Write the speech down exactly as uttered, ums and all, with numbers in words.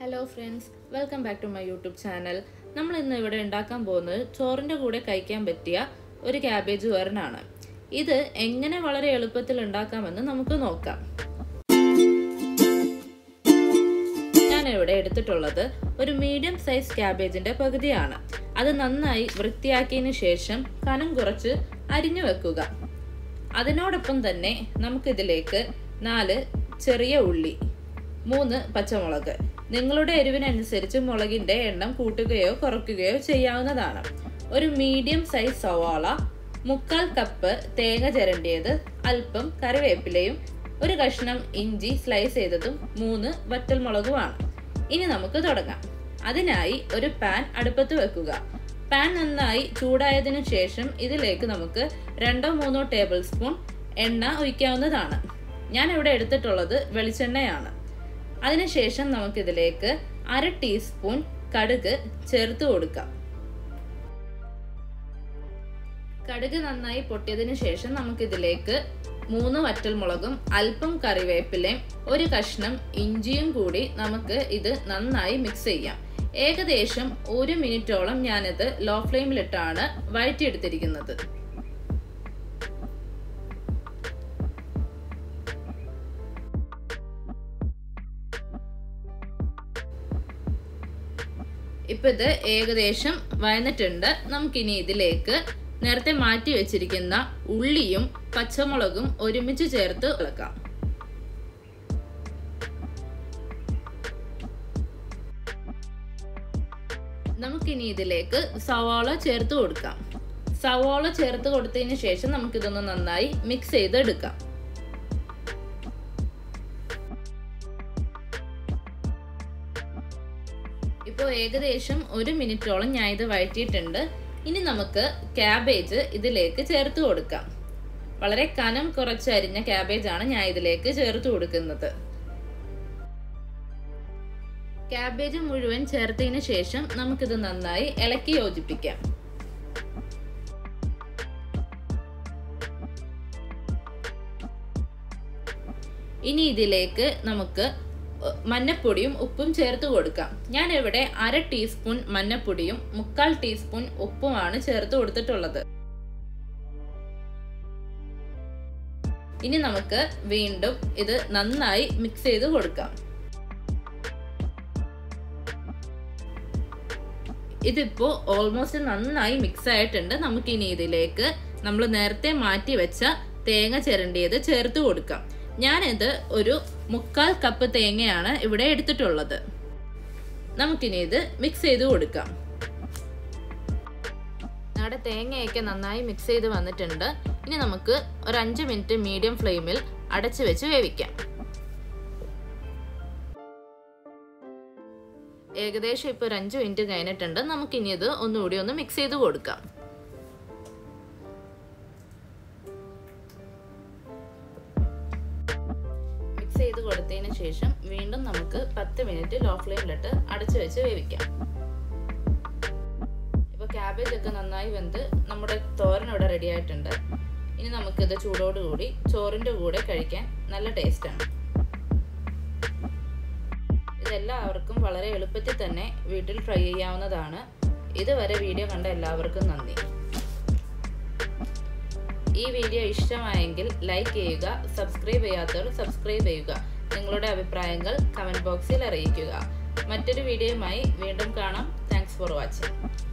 Hello friends, welcome back to my YouTube channel. നമ്മൾ ഇന്ന് ഇവിടെ ഉണ്ടാക്കാൻ പോകുന്നത് ചോറിന്റെ കൂടെ കഴിക്കാൻ പറ്റിയ ഒരു കാബേജ് തോരനാണ്. ഇത് എങ്ങനെ വളരെ എളുപ്പത്തിൽ ഉണ്ടാക്കാമെന്ന് നമുക്ക് നോക്കാം. ഞാൻ ഇവിടെ എടുത്തിട്ടുള്ളത് ഒരു മീഡിയം സൈസ് കാബേജിന്റെ പകുതിയാണ്. അത് നന്നായി വൃത്തിയാക്കിയതിനു ശേഷം കനം കുറച്ച് അരിഞ്ഞു വെക്കുക. അതിനോടൊപ്പം തന്നെ നമുക്ക് ഇതിലേക്ക് നാല് ചെറിയ ഉള്ളി, മൂന്ന് പച്ചമുളക്, നിങ്ങളുടെ എരിവിനനുസരിച്ച് മുളകിന്റെ എണ്ണം കൂട്ടുകയോ കുറയ്ക്കുകയോ ചെയ്യാവുന്നതാണ്. ഒരു മീഡിയം സൈസ് സവാള, മുക്കാൽ കപ്പ് തേങ്ങ ചിരണ്ടിയത്, അല്പം കറിവേപ്പിലയും ഒരു കഷ്ണം ഇഞ്ചി സ്ലൈസ് ചെയ്തതും മൂന്ന് വറ്റൽമുളകുമാണ്. ഇനി നമുക്ക് തുടങ്ങാം. അതിനായി ഒരു പാൻ അടുപ്പത്ത് വെക്കുക. പാൻ നന്നായി ചൂടായതിനു ശേഷം ഇതിലേക്ക് നമുക്ക് രണ്ടോ മൂന്നോ ടേബിൾ സ്പൂൺ എണ്ണ ഒഴിക്കാവുന്നതാണ്. ഞാൻ ഇവിടെ എടുത്തിട്ടുള്ളത് വെളിച്ചെണ്ണയാണ്. അതിനുശേഷം നമുക്കിതിലേക്ക് അര ടീസ്പൂൺ കടുക് ചേർത്ത് കൊടുക്കാം. കടുക് നന്നായി പൊട്ടിയതിനു ശേഷം നമുക്കിതിലേക്ക് മൂന്ന് വറ്റൽമുളകും അല്പം കറിവേപ്പിലയും ഒരു കഷ്ണം ഇഞ്ചിയും കൂടി നമുക്ക് ഇത് നന്നായി മിക്സ് ചെയ്യാം. ഏകദേശം ഒരു മിനിറ്റോളം ഞാനിത് ലോ ഫ്ലെയിമിലിട്ടാണ് വഴറ്റിയെടുത്തിരിക്കുന്നത്. ഇപ്പൊ ഇത് ഏകദേശം വഴന്നിട്ടുണ്ട്. നമുക്കിനി ഇതിലേക്ക് നേരത്തെ മാറ്റി വെച്ചിരിക്കുന്ന ഉള്ളിയും പച്ചമുളകും ഒരുമിച്ച് ചേർത്ത് ഇളക്കാം. നമുക്കിനി ഇതിലേക്ക് സവാള ചേർത്ത് കൊടുക്കാം. സവാള ചേർത്ത് കൊടുത്തതിന് ശേഷം നമുക്കിതൊന്ന് നന്നായി മിക്സ് ചെയ്തെടുക്കാം. ഇപ്പോൾ ഏകദേശം ഒരു മിനിറ്റോളം ഞാൻ ഇത് വഴറ്റിയിട്ടുണ്ട്. ഇനി നമുക്ക് കാബേജ് ഇതിലേക്ക് ചേർത്ത് കൊടുക്കാം. വളരെ കനം കുറച്ച് അരിഞ്ഞ കാബേജ് ആണ് ഞാൻ ഇതിലേക്ക് ചേർത്ത് കൊടുക്കുന്നത്. കാബേജ് മുഴുവൻ ചേർത്തതിന് ശേഷം നമുക്കിത് നന്നായി ഇളക്കി യോജിപ്പിക്കാം. ഇനി ഇതിലേക്ക് നമുക്ക് മഞ്ഞപ്പൊടിയും ഉപ്പും ചേർത്ത് കൊടുക്കാം. ഞാൻ ഇവിടെ അര ടീസ്പൂൺ മഞ്ഞപ്പൊടിയും മുക്കാൽ ടീസ്പൂൺ ഉപ്പുമാണ് ചേർത്ത് കൊടുത്തിട്ടുള്ളത്. ഇനി നമുക്ക് വീണ്ടും ഇത് നന്നായി മിക്സ് ചെയ്ത് കൊടുക്കാം. ഇതിപ്പോ ഓൾമോസ്റ്റ് നന്നായി മിക്സ് ആയിട്ടുണ്ട്. നമുക്കിനി ഇതിലേക്ക് നമ്മൾ നേരത്തെ മാറ്റി വെച്ച തേങ്ങ ചിരണ്ടിയത് ചേർത്ത് കൊടുക്കാം. ഞാനിത് ഒരു മുക്കാൽ കപ്പ് തേങ്ങയാണ് ഇവിടെ എടുത്തിട്ടുള്ളത്. നമുക്കിനി ഇത് മിക്സ് ചെയ്ത് കൊടുക്കാം. നമ്മുടെ തേങ്ങയൊക്കെ നന്നായി മിക്സ് ചെയ്ത് വന്നിട്ടുണ്ട്. ഇനി നമുക്ക് ഒരു അഞ്ച് മിനിറ്റ് മീഡിയം ഫ്ലെയിമിൽ അടച്ചു വെച്ച് വേവിക്കാം. ഏകദേശം ഇപ്പൊ ഒരു അഞ്ച് മിനിറ്റ് കഴിഞ്ഞിട്ടുണ്ട്. നമുക്കിനി ഇത് ഒന്നുകൂടി ഒന്ന് മിക്സ് ചെയ്ത് കൊടുക്കാം. ചെയ്ത് കൊടുത്തതിന് ശേഷം വീണ്ടും നമുക്ക് പത്ത് മിനിറ്റ് ലോ ഫ്ലെയിമിലിട്ട് അടച്ചു വെച്ച് വേവിക്കാം. ഇപ്പൊ ക്യാബേജ് ഒക്കെ നന്നായി വെന്ത് നമ്മുടെ തോരൻ ഇവിടെ റെഡി ആയിട്ടുണ്ട്. ഇനി നമുക്കിത് ചൂടോടുകൂടി ചോറിന്റെ കൂടെ കഴിക്കാൻ നല്ല ടേസ്റ്റാണ്. ഇതെല്ലാവർക്കും വളരെ എളുപ്പത്തിൽ തന്നെ വീട്ടിൽ ട്രൈ ചെയ്യാവുന്നതാണ്. ഇതുവരെ വീഡിയോ കണ്ട എല്ലാവർക്കും നന്ദി. ഈ വീഡിയോ ഇഷ്ടമായെങ്കിൽ ലൈക്ക് ചെയ്യുക, സബ്സ്ക്രൈബ് ചെയ്യാത്തവർ സബ്സ്ക്രൈബ് ചെയ്യുക, നിങ്ങളുടെ അഭിപ്രായങ്ങൾ കമന്റ് ബോക്സിൽ അറിയിക്കുക. മറ്റൊരു വീഡിയോയുമായി വീണ്ടും കാണാം. Thanks for watching.